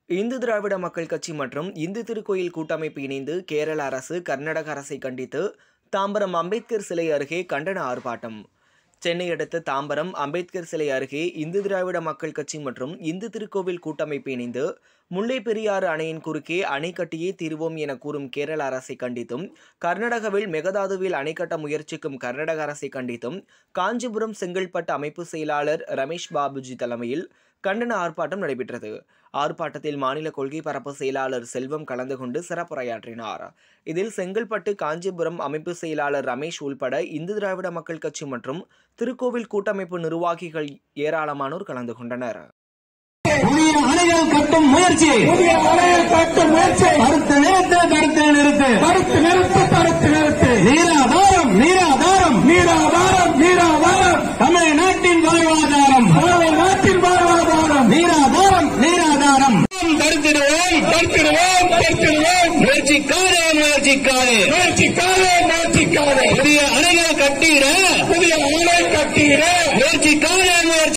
இந்து திராவிட மக்கள் கட்சி மற்றும் இந்து திருக்கோயில் கூட்டமைப்பு இணைந்து கேரள அரசு கர்நாடக அரசை கண்டித்து தாம்பரம் அம்பேத்கர் சிலை அருகே கண்டன ஆர்ப்பாட்டம். சென்னை அடுத்த தாம்பரம் அம்பேத்கர் சிலை அருகே இந்து திராவிட மக்கள் கட்சி மற்றும் இந்து திருக்கோவில் கூட்டமைப்பு இணைந்து முல்லை பெரியாறு அணையின் குறுக்கே அணை கட்டியே தீர்வோம் என கூறும் கேரள அரசை கண்டித்தும், கர்நாடகாவில் மெகதாதுவில் அணை கட்ட முயற்சிக்கும் கர்நாடக அரசை கண்டித்தும் காஞ்சிபுரம் செங்கல்பட்டு அமைப்பு செயலாளர் ரமேஷ் பாபுஜி தலைமையில் கண்டன ஆர்ப்பாட்டம் நடைபெற்றது. ஆர்ப்பாட்டத்தில் மாநில கொள்கை பரப்பு செயலாளர் செல்வம் கலந்து கொண்டு சிறப்புரையாற்றினார். இதில் செங்கல்பட்டு காஞ்சிபுரம் அமைப்பு செயலாளர் ரமேஷ் உள்பட இந்து திராவிட மக்கள் கட்சி மற்றும் திருக்கோவில் கூட்டமைப்பு நிர்வாகிகள் ஏராளமானோர் கலந்து கொண்டனர். கட்டும் முயற்சி நீராதாரம் நீராதாரம் நீராதாரம் நீராதாரம் தமிழ்நாட்டின் வாழ்வாதாரம் வாழ்வாதாரம் நீராதாரம் நீராதாரம் தடுத்திடுவோம் தடுத்திடுவோம் தடுத்திடுவோம் முயற்சிக்காரே முயற்சிக்காரே முயற்சிக்காரே முயற்சிக்காரே புதிய அணைகள் கட்டிட முயற்சிக்காரே முயற்சி